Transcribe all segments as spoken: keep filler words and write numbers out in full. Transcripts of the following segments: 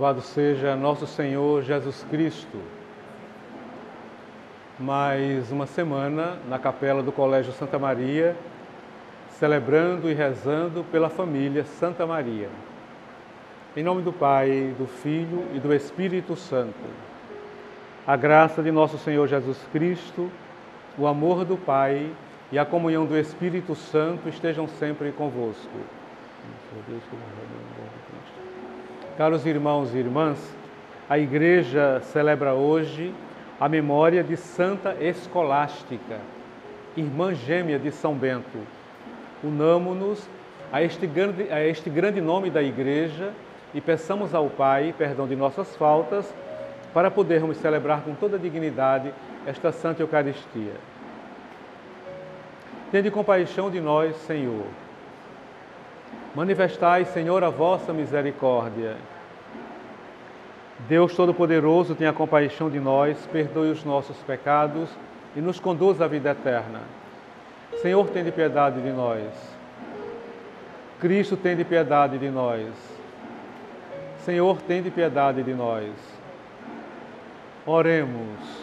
Louvado seja nosso Senhor Jesus Cristo. Mais uma semana na capela do Colégio Santa Maria, celebrando e rezando pela família Santa Maria. Em nome do Pai, do Filho e do Espírito Santo. A graça de nosso Senhor Jesus Cristo, o amor do Pai e a comunhão do Espírito Santo estejam sempre convosco. Caros irmãos e irmãs, a Igreja celebra hoje a memória de Santa Escolástica, irmã gêmea de São Bento. Unamo-nos a este grande, a este grande nome da Igreja e peçamos ao Pai perdão de nossas faltas para podermos celebrar com toda dignidade esta Santa Eucaristia. Tende compaixão de nós, Senhor. Manifestai, Senhor, a vossa misericórdia. Deus Todo-Poderoso, tenha compaixão de nós, perdoe os nossos pecados e nos conduz à vida eterna. Senhor, tende piedade de nós. Cristo, tende piedade de nós. Senhor, tende piedade de nós. Oremos.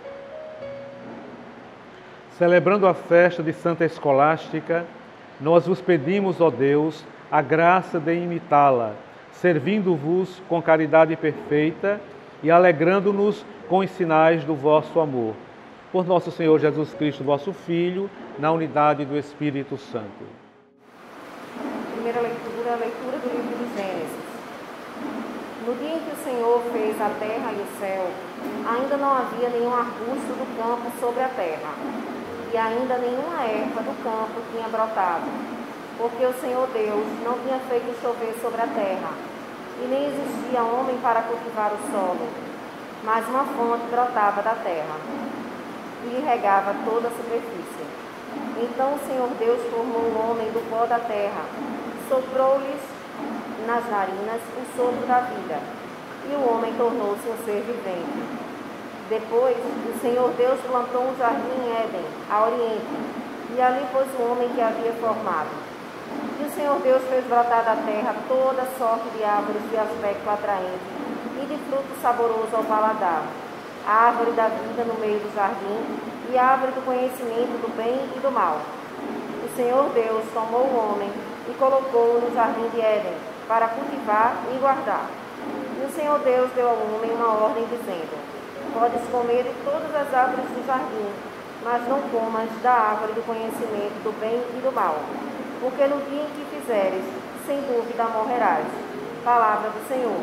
Celebrando a festa de Santa Escolástica, nós vos pedimos, ó Deus, a graça de imitá-la, servindo-vos com caridade perfeita e alegrando-nos com os sinais do vosso amor. Por nosso Senhor Jesus Cristo, vosso Filho, na unidade do Espírito Santo. Primeira leitura, a leitura do livro de Gênesis. No dia em que o Senhor fez a terra e o céu, ainda não havia nenhum arbusto do campo sobre a terra, e ainda nenhuma erva do campo tinha brotado, porque o Senhor Deus não tinha feito chover sobre a terra, e nem existia homem para cultivar o solo, mas uma fonte brotava da terra, e regava toda a superfície. Então o Senhor Deus formou o homem do pó da terra, soprou-lhes nas narinas o sopro da vida, e o homem tornou-se um ser vivente. Depois, o Senhor Deus plantou um jardim em Éden, a oriente, e ali pôs o homem que havia formado. E o Senhor Deus fez brotar da terra toda sorte de árvores de aspecto atraente e de fruto saboroso ao paladar, a árvore da vida no meio do jardim e a árvore do conhecimento do bem e do mal. O Senhor Deus tomou o homem e colocou-o no jardim de Éden, para cultivar e guardar. E o Senhor Deus deu ao homem uma ordem, dizendo: podes comer de todas as árvores do jardim, mas não comas da árvore do conhecimento do bem e do mal, porque no dia em que fizeres, sem dúvida morrerás. Palavra do Senhor.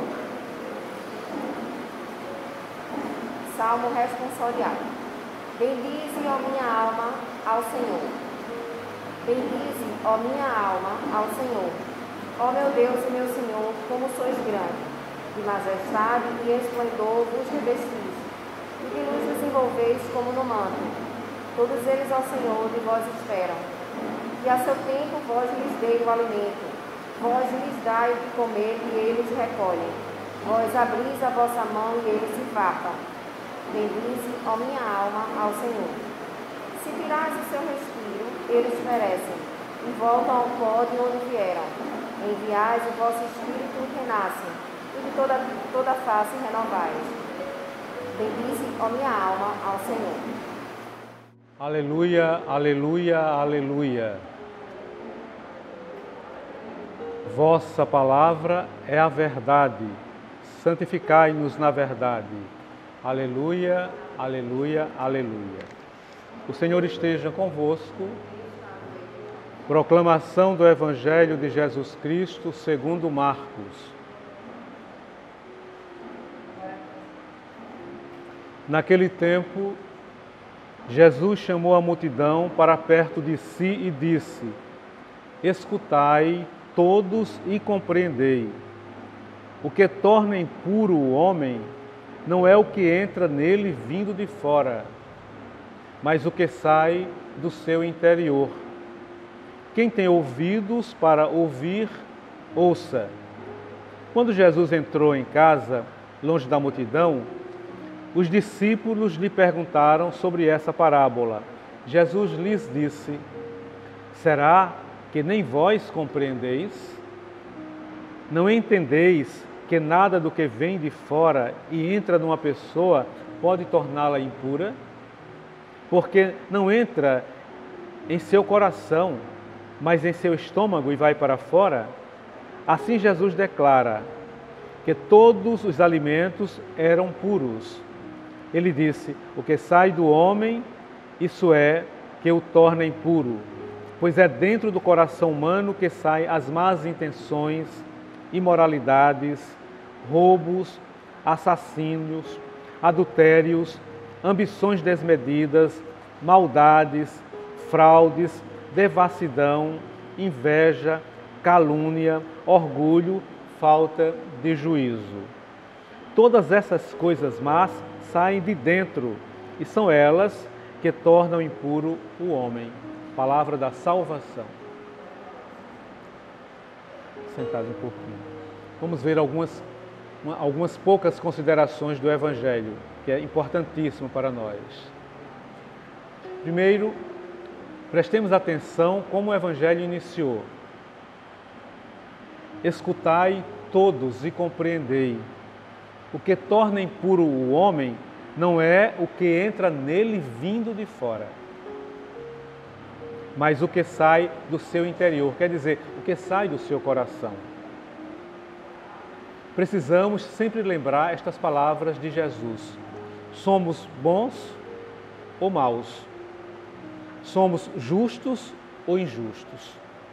Salmo responsorial. Bendize, ó minha alma, ao Senhor. Bendize, ó minha alma, ao Senhor. Ó meu Deus e meu Senhor, como sois grande, de majestade e esplendor vos revestis, e de luz vos envolveis como no manto. Todos eles ao Senhor de vós esperam, e a seu tempo vós lhes dei o alimento, vós lhes dai o de comer e eles recolhem, vós abris a vossa mão e eles se fartam. Bendize, ó minha alma, ao Senhor. Se tirais o seu respiro, eles perecem, e voltam ao pó de onde vieram. Enviais o vosso espírito e renascem, e de toda, toda face renovais. Bendize, ó minha alma, ao Senhor. Aleluia, aleluia, aleluia. Vossa palavra é a verdade. Santificai-nos na verdade. Aleluia, aleluia, aleluia. O Senhor esteja convosco. Proclamação do Evangelho de Jesus Cristo segundo Marcos. Naquele tempo, Jesus chamou a multidão para perto de si e disse: escutai todos e compreendei. O que torna impuro o homem não é o que entra nele vindo de fora, mas o que sai do seu interior. Quem tem ouvidos para ouvir, ouça. Quando Jesus entrou em casa, longe da multidão, os discípulos lhe perguntaram sobre essa parábola. Jesus lhes disse: será que nem vós compreendeis? Não entendeis que nada do que vem de fora e entra numa pessoa pode torná-la impura? Porque não entra em seu coração, mas em seu estômago e vai para fora? Assim Jesus declara que todos os alimentos eram puros. Ele disse: o que sai do homem, isso é, que o torna impuro, pois é dentro do coração humano que saem as más intenções, imoralidades, roubos, assassínios, adultérios, ambições desmedidas, maldades, fraudes, devassidão, inveja, calúnia, orgulho, falta de juízo. Todas essas coisas más saem de dentro e são elas que tornam impuro o homem. Palavra da salvação. Sentado um pouquinho. Vamos ver algumas, algumas poucas considerações do Evangelho, que é importantíssimo para nós. Primeiro, prestemos atenção como o Evangelho iniciou. Escutai todos e compreendei. O que torna impuro o homem não é o que entra nele vindo de fora, mas o que sai do seu interior, quer dizer, o que sai do seu coração. Precisamos sempre lembrar estas palavras de Jesus. Somos bons ou maus? Somos justos ou injustos?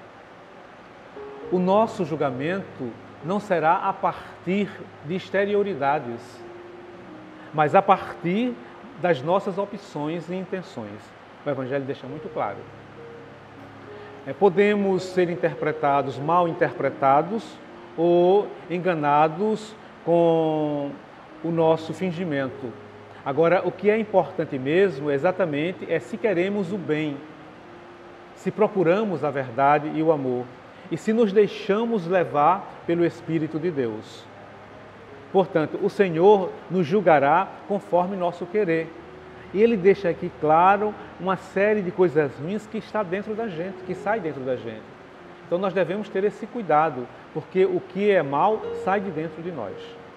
O nosso julgamento não será a partir de exterioridades, mas a partir das nossas opções e intenções. O Evangelho deixa muito claro. É, podemos ser interpretados, mal interpretados ou enganados com o nosso fingimento. Agora, o que é importante mesmo, exatamente, é se queremos o bem, se procuramos a verdade e o amor, e se nos deixamos levar pelo Espírito de Deus. Portanto, o Senhor nos julgará conforme nosso querer. E Ele deixa aqui claro uma série de coisas ruins que está dentro da gente, que sai dentro da gente. Então nós devemos ter esse cuidado, porque o que é mal sai de dentro de nós.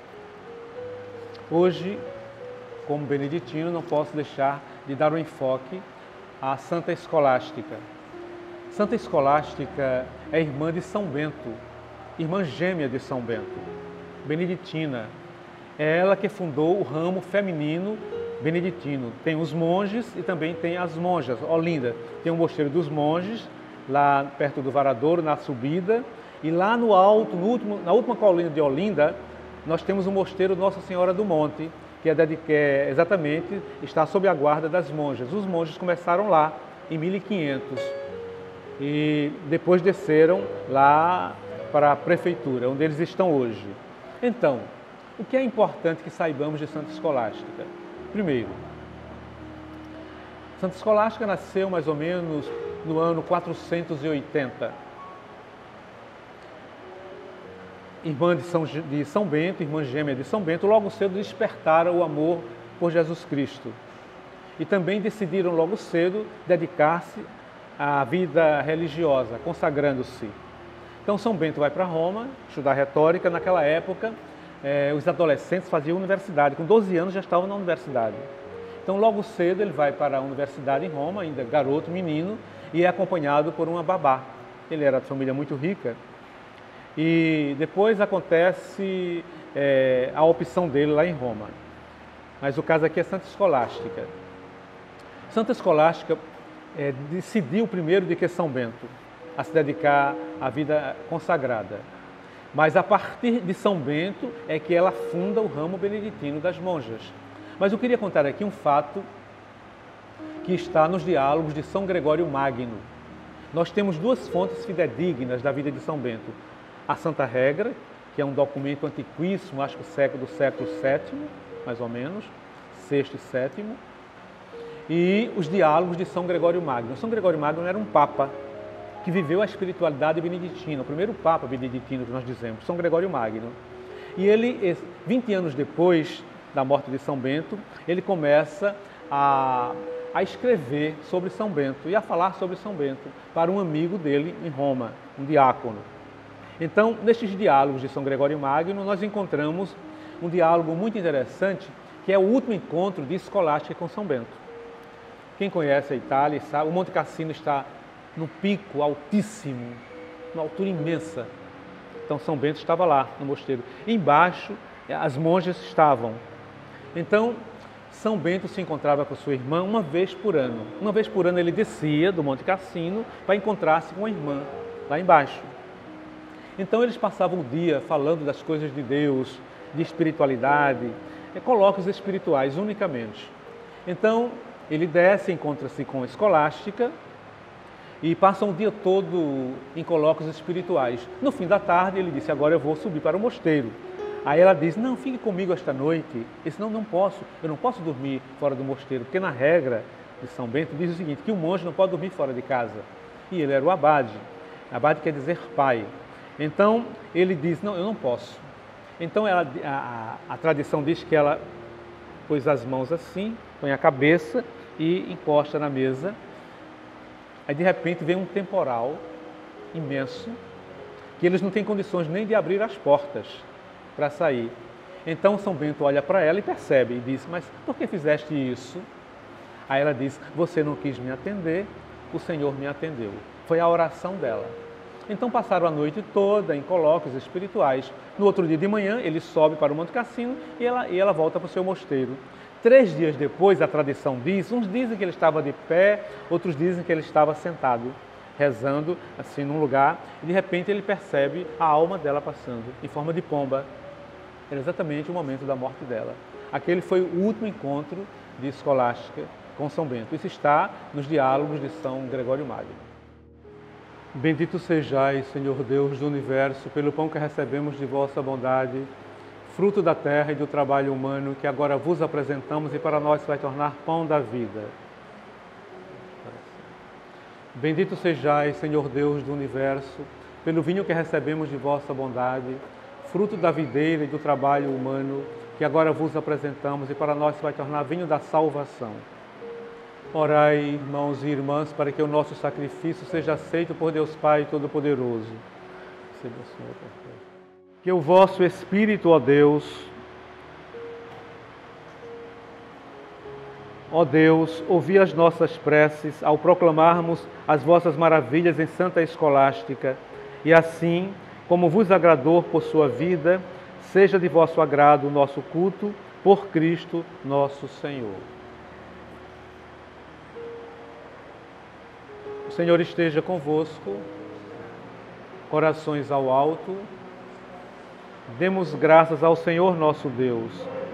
Hoje, como beneditino, não posso deixar de dar um enfoque à Santa Escolástica. Santa Escolástica é irmã de São Bento, irmã gêmea de São Bento, beneditina. É ela que fundou o ramo feminino beneditino. Tem os monges e também tem as monjas. Olinda tem o mosteiro dos monges, lá perto do Varadouro, na subida. E lá no alto, no último, na última colina de Olinda, nós temos o mosteiro Nossa Senhora do Monte, que é, que é exatamente, está sob a guarda das monjas. Os monges começaram lá em mil e quinhentos e depois desceram lá para a prefeitura, onde eles estão hoje. Então, o que é importante que saibamos de Santa Escolástica? Primeiro, Santa Escolástica nasceu mais ou menos no ano quatrocentos e oitenta. Irmã de São, de São Bento, irmã gêmea de São Bento, logo cedo despertaram o amor por Jesus Cristo. E também decidiram logo cedo dedicar-se à vida religiosa, consagrando-se. Então São Bento vai para Roma estudar retórica. Naquela época, eh, os adolescentes faziam universidade, com doze anos já estavam na universidade. Então logo cedo ele vai para a universidade em Roma, ainda garoto, menino, e é acompanhado por uma babá. Ele era de família muito rica. E depois acontece é, a opção dele lá em Roma. Mas o caso aqui é Santa Escolástica. Santa Escolástica é, decidiu primeiro de que São Bento a se dedicar à vida consagrada. Mas a partir de São Bento é que ela funda o ramo beneditino das monjas. Mas eu queria contar aqui um fato que está nos diálogos de São Gregório Magno. Nós temos duas fontes fidedignas da vida de São Bento. A Santa Regra, que é um documento antiquíssimo, acho que do século, do século sétimo, mais ou menos, sexto e sétimo, e os diálogos de São Gregório Magno. São Gregório Magno era um papa que viveu a espiritualidade beneditina, o primeiro papa beneditino que nós dizemos, São Gregório Magno. E ele, vinte anos depois da morte de São Bento, ele começa a, a escrever sobre São Bento e a falar sobre São Bento para um amigo dele em Roma, um diácono. Então, nestes diálogos de São Gregório Magno, nós encontramos um diálogo muito interessante, que é o último encontro de escolástica com São Bento. Quem conhece a Itália sabe, o Monte Cassino está no pico altíssimo, uma altura imensa. Então, São Bento estava lá no mosteiro. Embaixo, as monjas estavam. Então, São Bento se encontrava com sua irmã uma vez por ano. Uma vez por ano ele descia do Monte Cassino para encontrar-se com a irmã, lá embaixo. Então eles passavam o dia falando das coisas de Deus, de espiritualidade, é, colóquios espirituais unicamente. Então ele desce, encontra-se com a escolástica e passa o dia todo em colóquios espirituais. No fim da tarde ele disse, agora eu vou subir para o mosteiro. Aí ela diz, não, fique comigo esta noite, e senão não posso, eu não posso dormir fora do mosteiro, porque na regra de São Bento diz o seguinte, que o monge não pode dormir fora de casa. E ele era o abade, abade quer dizer pai. Então ele diz, não, eu não posso. Então ela, a, a, a tradição diz que ela pôs as mãos assim, põe a cabeça e encosta na mesa. Aí de repente vem um temporal imenso, que eles não têm condições nem de abrir as portas para sair. Então São Bento olha para ela e percebe e diz, mas por que fizeste isso? Aí ela diz, você não quis me atender, o Senhor me atendeu. Foi a oração dela. Então passaram a noite toda em colóquios espirituais. No outro dia de manhã, ele sobe para o Monte Cassino e ela, e ela volta para o seu mosteiro. Três dias depois, a tradição diz, uns dizem que ele estava de pé, outros dizem que ele estava sentado, rezando assim num lugar, e de repente ele percebe a alma dela passando, em forma de pomba. Era exatamente o momento da morte dela. Aquele foi o último encontro de escolástica com São Bento. Isso está nos diálogos de São Gregório Magno. Bendito sejais, Senhor Deus do Universo, pelo pão que recebemos de vossa bondade, fruto da terra e do trabalho humano, que agora vos apresentamos e para nós vai tornar pão da vida. Bendito sejais, Senhor Deus do Universo, pelo vinho que recebemos de vossa bondade, fruto da videira e do trabalho humano, que agora vos apresentamos e para nós vai tornar vinho da salvação. Orai, irmãos e irmãs, para que o nosso sacrifício seja aceito por Deus Pai Todo-Poderoso. Que o vosso Espírito, ó Deus, ó Deus, ouvi as nossas preces ao proclamarmos as vossas maravilhas em Santa Escolástica, e assim, como vos agradou por sua vida, seja de vosso agrado o nosso culto, por Cristo nosso Senhor. O Senhor esteja convosco, corações ao alto, demos graças ao Senhor nosso Deus.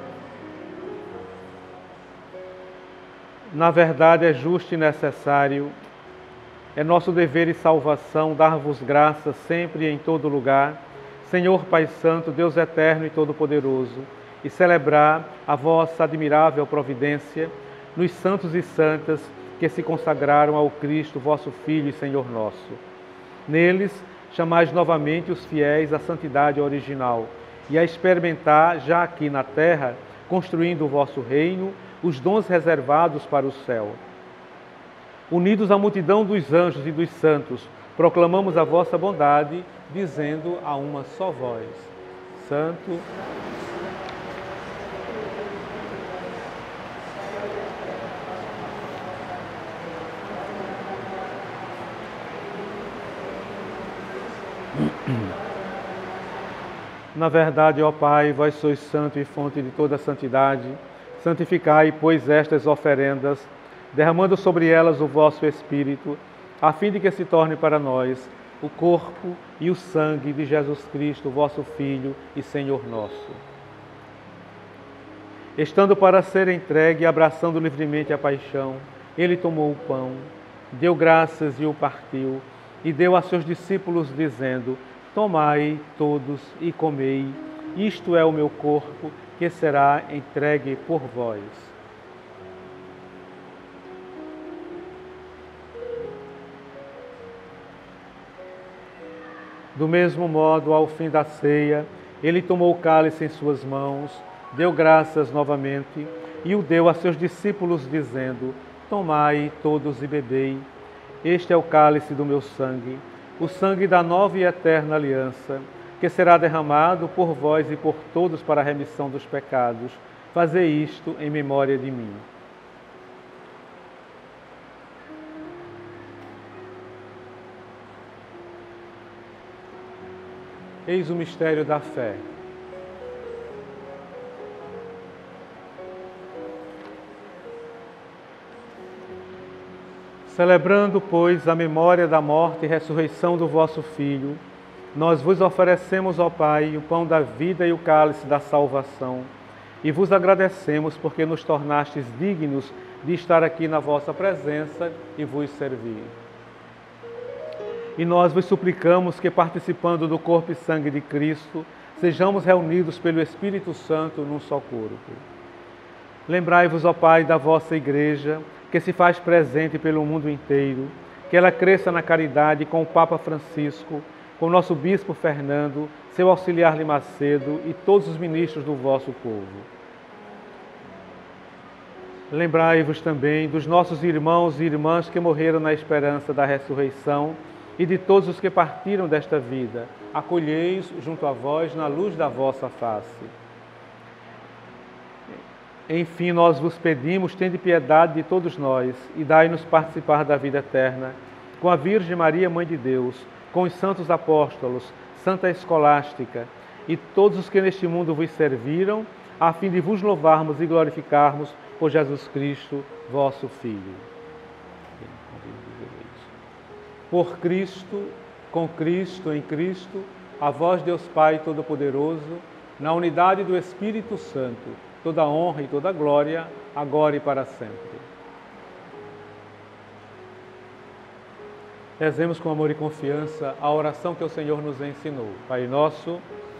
Na verdade é justo e necessário, é nosso dever e salvação dar-vos graças sempre e em todo lugar, Senhor Pai Santo, Deus eterno e todo-poderoso, e celebrar a vossa admirável providência nos santos e santas que se consagraram ao Cristo, vosso Filho e Senhor nosso. Neles, chamais novamente os fiéis à santidade original e a experimentar, já aqui na terra, construindo o vosso reino, os dons reservados para o céu. Unidos à multidão dos anjos e dos santos, proclamamos a vossa bondade, dizendo a uma só voz: Santo, na verdade, ó Pai, vós sois santo e fonte de toda santidade. Santificai, pois, estas oferendas, derramando sobre elas o vosso Espírito, a fim de que se torne para nós o corpo e o sangue de Jesus Cristo, vosso Filho e Senhor nosso. Estando para ser entregue e abraçando livremente a paixão, ele tomou o pão, deu graças e o partiu, e deu a seus discípulos, dizendo: Tomai todos e comei, isto é o meu corpo, que será entregue por vós. Do mesmo modo, ao fim da ceia, ele tomou o cálice em suas mãos, deu graças novamente e o deu a seus discípulos, dizendo: Tomai todos e bebei, este é o cálice do meu sangue, o sangue da nova e eterna aliança, que será derramado por vós e por todos para a remissão dos pecados. Fazei isto em memória de mim. Eis o mistério da fé. Celebrando, pois, a memória da morte e ressurreição do vosso Filho, nós vos oferecemos, ó Pai, o pão da vida e o cálice da salvação, e vos agradecemos porque nos tornastes dignos de estar aqui na vossa presença e vos servir. E nós vos suplicamos que, participando do corpo e sangue de Cristo, sejamos reunidos pelo Espírito Santo num só corpo. Lembrai-vos, ó Pai, da vossa Igreja, que se faz presente pelo mundo inteiro, que ela cresça na caridade com o Papa Francisco, com o nosso Bispo Fernando, seu auxiliar Limacedo e todos os ministros do vosso povo. Lembrai-vos também dos nossos irmãos e irmãs que morreram na esperança da ressurreição e de todos os que partiram desta vida. Acolhei-os junto a vós na luz da vossa face. Enfim, nós vos pedimos, tende piedade de todos nós e dai-nos participar da vida eterna, com a Virgem Maria, Mãe de Deus, com os santos apóstolos, Santa Escolástica e todos os que neste mundo vos serviram, a fim de vos louvarmos e glorificarmos por Jesus Cristo, vosso Filho. Por Cristo, com Cristo, em Cristo, a vós, Deus Pai Todo-Poderoso, na unidade do Espírito Santo, toda honra e toda glória, agora e para sempre. Rezemos com amor e confiança a oração que o Senhor nos ensinou. Pai nosso,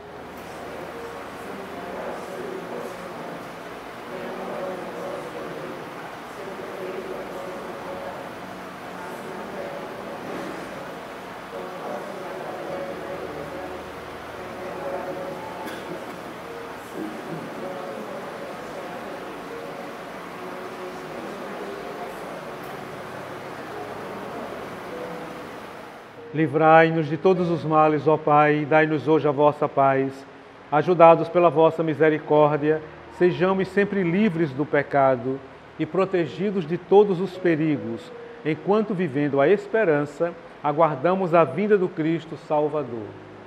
livrai-nos de todos os males, ó Pai, e dai-nos hoje a vossa paz. Ajudados pela vossa misericórdia, sejamos sempre livres do pecado e protegidos de todos os perigos, enquanto, vivendo a esperança, aguardamos a vinda do Cristo Salvador.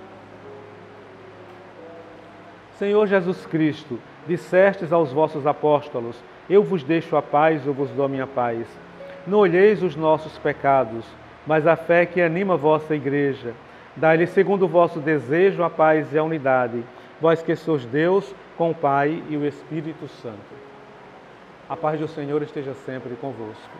Senhor Jesus Cristo, dissestes aos vossos apóstolos: eu vos deixo a paz, eu vos dou a minha paz. Não olheis os nossos pecados, mas a fé que anima a vossa Igreja. Dai-lhe, segundo o vosso desejo, a paz e a unidade, vós que sois Deus, com o Pai e o Espírito Santo. A paz do Senhor esteja sempre convosco.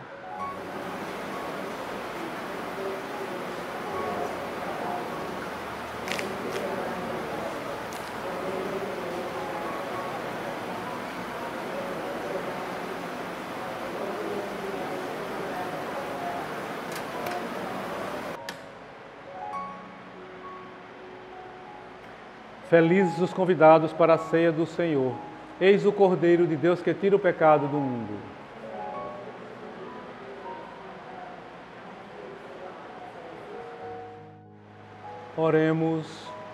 Felizes os convidados para a ceia do Senhor. Eis o Cordeiro de Deus que tira o pecado do mundo. Oremos.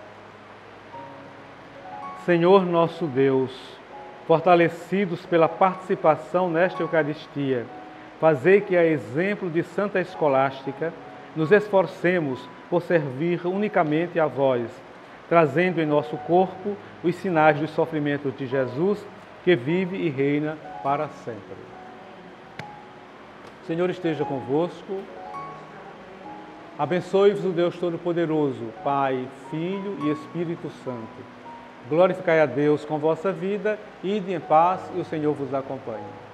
Senhor nosso Deus, fortalecidos pela participação nesta Eucaristia, fazei que, a exemplo de Santa Escolástica, nos esforcemos por servir unicamente a vós, trazendo em nosso corpo os sinais dos sofrimentos de Jesus, que vive e reina para sempre. O Senhor esteja convosco. Abençoe-vos o Deus Todo-Poderoso, Pai, Filho e Espírito Santo. Glorificai a Deus com vossa vida, ide em paz e o Senhor vos acompanhe.